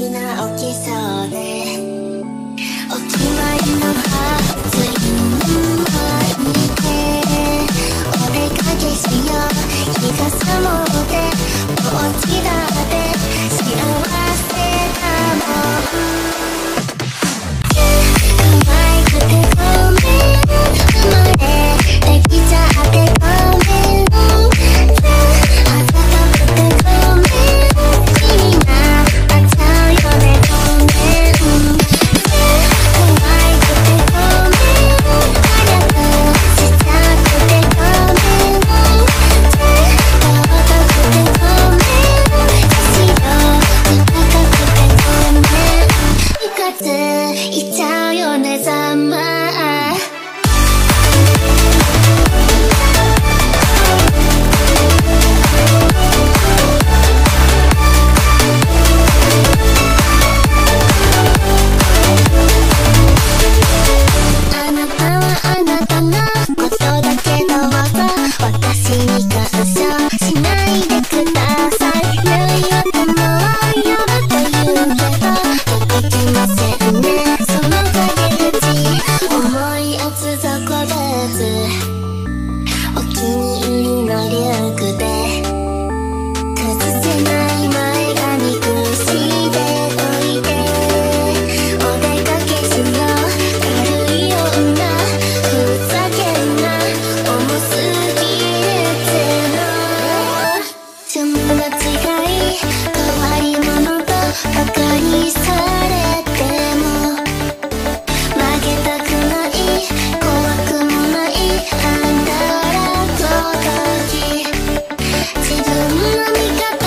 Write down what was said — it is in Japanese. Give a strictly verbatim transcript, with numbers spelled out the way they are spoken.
きな起きそうでお決まりの発言巻いてお出かけしよう日がさもってぼっちだって幸せだもん可愛くてごめん生まれできちゃってごめんあざとくてごめん気になっちゃうよねごめん可愛くてごめん早くしちゃってごめん尊くてごめんしよう高くてごめんいかついっちゃうよねざまああなたはあなたのことだけどうぞ私に干渉しないでください良い頭はやると言うけど届きませんねその陰口重い厚底ブーツお気に入りのリュックで崩せない前髪くしておいてお出かけしよう軽い女ふざけんな重すぎるっての順が違い変わり者とバカにされても負けたくない怖くもないあんたらと時自分の味方